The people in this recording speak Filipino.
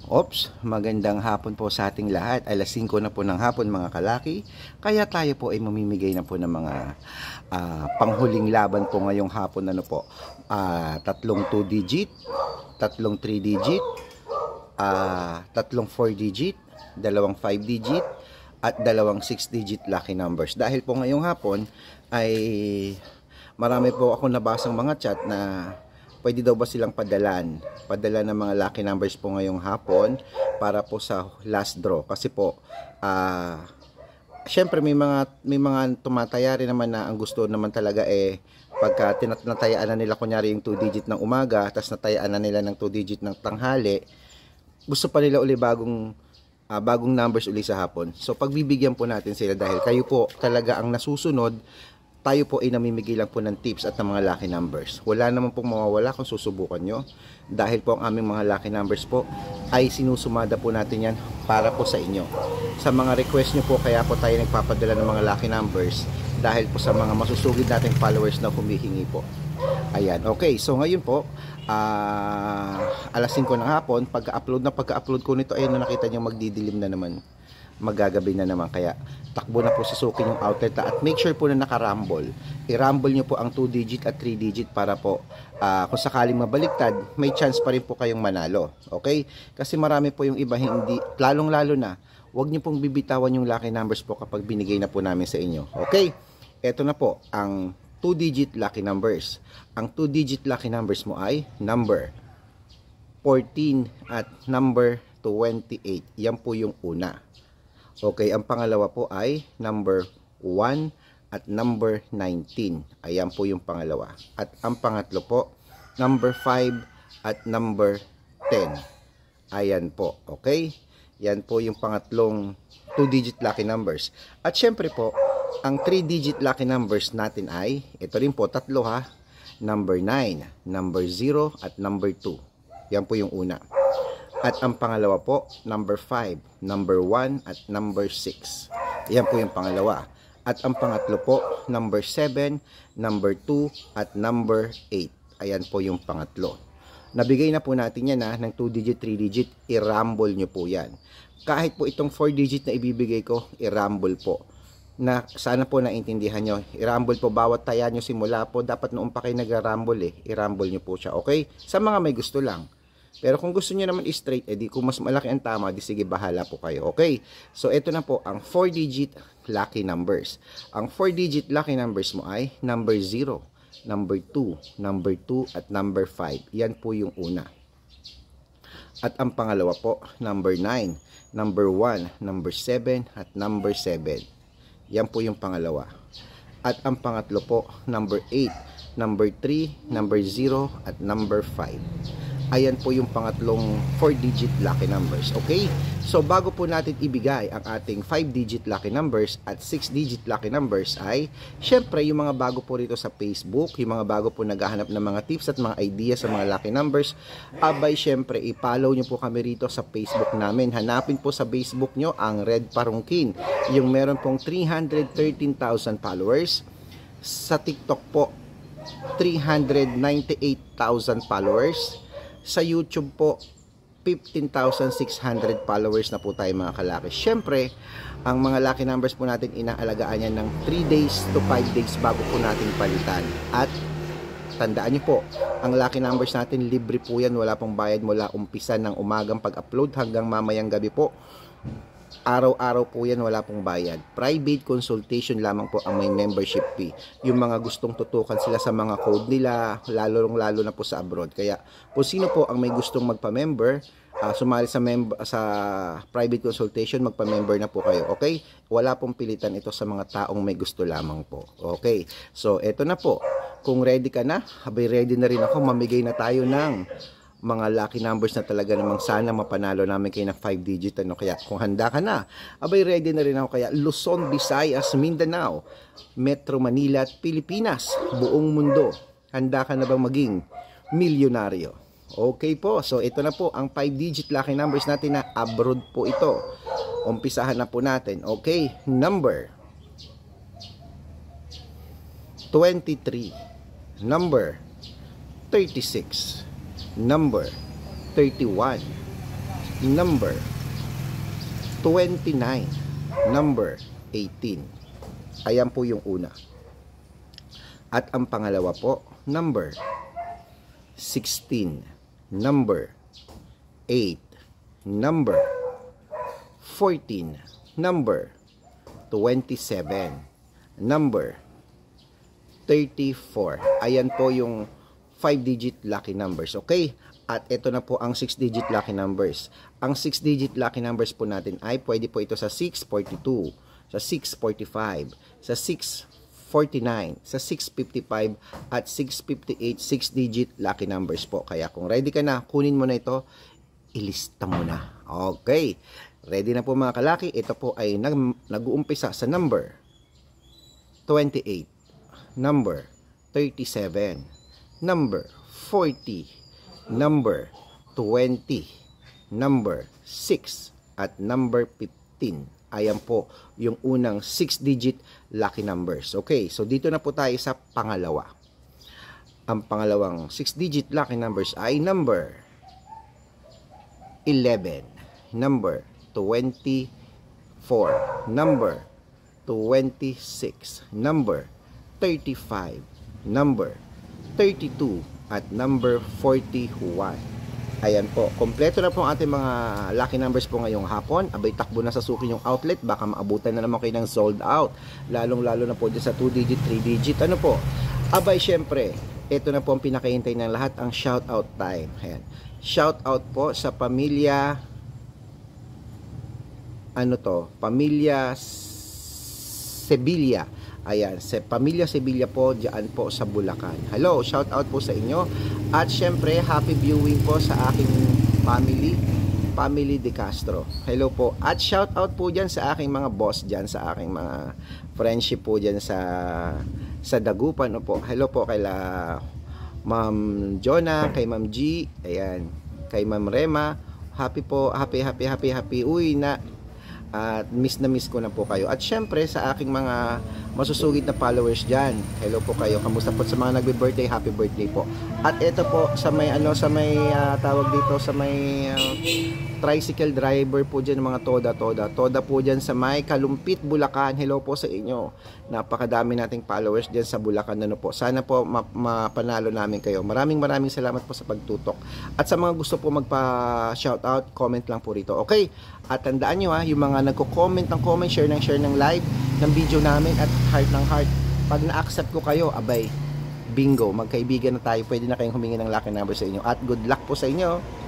Magandang hapon po sa ating lahat. Alas 5 na po ng hapon mga kalaki. Kaya tayo po ay mamimigay na po ng mga panghuling laban po ngayong hapon. Tatlong 2 digit, tatlong 3 digit, tatlong 4 digit, dalawang 5 digit, at dalawang 6 digit lucky numbers. Dahil po ngayong hapon ay marami po ako nabasang mga chat na pwede daw ba silang padala ng mga lucky numbers po ngayong hapon para po sa last draw. Kasi po, syempre may mga tumataya rin naman na ang gusto naman talaga pagka natayaan na nila kunyari yung 2 digit ng umaga, tapos natayaan na nila ng 2 digit ng tanghali, gusto pa nila uli bagong numbers uli sa hapon. So pagbibigyan po natin sila dahil kayo po talaga ang nasusunod. Tayo po ay namimigay lang po ng tips at ng mga lucky numbers. Wala naman pong mawawala kung susubukan nyo. Dahil po ang aming mga lucky numbers po ay sinusumada po natin yan para po sa inyo. Sa mga request nyo po, kaya po tayo nagpapadala ng mga lucky numbers dahil po sa mga masusugid nating followers na humihingi po. Ayan, okay. So ngayon po, alas 5 ng hapon, pagka-upload ko nito, ayun na nakita nyo magdidilim na naman. Magagabi na naman, kaya takbo na po sa sukin yung outlet at make sure po na nakarumble. I-rumble nyo po ang 2 digit at 3 digit para po kung sakaling mabaliktad, may chance pa rin po kayong manalo. Okay? Kasi marami po yung iba hindi, lalong-lalo na, huwag nyo pong bibitawan yung lucky numbers po kapag binigay na po namin sa inyo. Okay? Ito na po ang 2 digit lucky numbers. Ang 2 digit lucky numbers mo ay number 14 at number 28. Yan po yung una. Okay, ang pangalawa po ay number 1 at number 19. Ayan po yung pangalawa. At ang pangatlo po, number 5 at number 10. Ayan po, okay? Yan po yung pangatlong 2-digit lucky numbers. At syempre po, ang 3-digit lucky numbers natin ay, ito rin po, tatlo ha, number 9, number 0, at number 2. Yan po yung una. At ang pangalawa po, number 5, number 1, at number 6. Yan po yung pangalawa. At ang pangatlo po, number 7, number 2, at number 8. Ayan po yung pangatlo. Nabigay na po natin yan ng 2-digit, 3-digit, i-rumble nyo po yan. Kahit po itong 4-digit na ibibigay ko, i-rumble po. Na sana po naintindihan nyo, i-rumble po bawat taya nyo simula po, dapat noong pa kayo nag-rumble i-rumble nyo po siya, okay? Sa mga may gusto lang. Pero kung gusto niyo naman straight, di kung mas malaki ang tama, di sige bahala po kayo. Okay? So, ito na po ang 4-digit lucky numbers. Ang 4-digit lucky numbers mo ay number 0, number 2, number 2, at number 5. Yan po yung una. At ang pangalawa po, number 9, number 1, number 7, at number 7. Yan po yung pangalawa. At ang pangatlo po, number 8, number 3, number 0, at number 5. Ayan po yung pangatlong 4-digit lucky numbers. Okay? So, bago po natin ibigay ang ating 5-digit lucky numbers at 6-digit lucky numbers ay, syempre, yung mga bago po rito sa Facebook, yung mga bago po naghahanap ng mga tips at mga ideas sa mga lucky numbers, abay, syempre, i-follow nyo po kami rito sa Facebook namin. Hanapin po sa Facebook nyo ang Red Parungkin. Yung meron pong 313,000 followers. Sa TikTok po, 398,000 followers. Sa YouTube po, 15,600 followers na po tayo mga kalaki. Syempre, ang mga lucky numbers po natin inaalagaan yan ng 3 days to 5 days bago po natin palitan. At tandaan nyo po, ang lucky numbers natin libre po yan. Wala pong bayad mula umpisa ng umagang pag-upload hanggang mamayang gabi po. Araw-araw po yan, wala pong bayad. Private consultation lamang po ang may membership fee. Yung mga gustong tutukan sila sa mga code nila, lalo na po sa abroad. Kaya kung sino po ang may gustong magpa-member, sumali sa private consultation, magpa-member na po kayo. Okay? Wala pong pilitan ito sa mga taong may gusto lamang po. Okay? So, eto na po. Kung ready ka na, abay ready na rin ako. Mamigay na tayo ng mga lucky numbers na talaga namang sana mapanalo namin kayo na 5-digit. Kaya kung handa ka na, abay ready na rin ako. Kaya Luzon, Visayas, Mindanao, Metro Manila at Pilipinas, buong mundo, handa ka na bang maging milyonaryo? Okay po, so ito na po ang 5-digit lucky numbers natin na abroad po ito. Umpisahan na po natin. Okay, number 23, number 36, number 31, number 29, number 18. Ayan po yung una. At ang pangalawa po, number 16, number 8, number 14, number 27, number 34. Ayan po yung 5-digit lucky numbers. Okay? At ito na po ang 6-digit lucky numbers. Ang 6-digit lucky numbers po natin ay pwede po ito sa 642, sa 645, sa 649, sa 655, at 658, 6-digit lucky numbers po. Kaya kung ready ka na, kunin mo na ito, ilista mo na. Okay. Ready na po mga kalaki. Ito po ay nag-uumpisa sa number 28, number 37, number 40, number 20, number 6, at number 15. Ayan po yung unang 6-digit lucky numbers. Okay, so dito na po tayo sa pangalawa. Ang pangalawang 6-digit lucky numbers ay number 11, number 24, number 26, number 35, number 32, at number 41. Ayan po, kompleto na po ang ating mga lucky numbers po ngayong hapon. Abay, takbo na sa suki yung outlet, baka maabutan na naman kayo ng sold out. Lalong-lalo na po dyan sa 2-digit, 3-digit. Ano po? Abay, syempre, ito na po ang pinakahintay ng lahat, ang shout out time. Ayan. Shout out po sa pamilya, pamilya Sevilla. Ayan, sa pamilya Sevilla po, diyan po sa Bulacan. Hello, shout out po sa inyo. At syempre, happy viewing po sa aking family De Castro. Hello po. At shout out po diyan sa aking mga boss diyan, sa aking mga friendship po diyan sa Dagupan po. Hello po kay Ma'am Jonah, kay Ma'am G, ayan, kay Ma'am Rema. Happy po, happy. Uy na. At miss ko na po kayo. At syempre sa aking mga masusugid na followers dyan, hello po kayo. Kamusta po sa mga nagbe-birthday? Happy birthday po. At ito po sa may tawag dito sa may tricycle driver po dyan, mga toda po dyan sa may Kalumpit, Bulacan. Hello po sa inyo. Napakadami nating followers dyan sa Bulacan. Ano po, sana po mapanalo namin kayo. Maraming salamat po sa pagtutok. At sa mga gusto po magpa-shoutout, comment lang po rito. Okay? At tandaan nyo yung mga nagko-comment ng comment, share ng live ng video namin at heart ng heart. Pag na-accept ko kayo, abay, bingo, magkaibigan na tayo. Pwede na kayong humingi ng lucky number sa inyo. At good luck po sa inyo.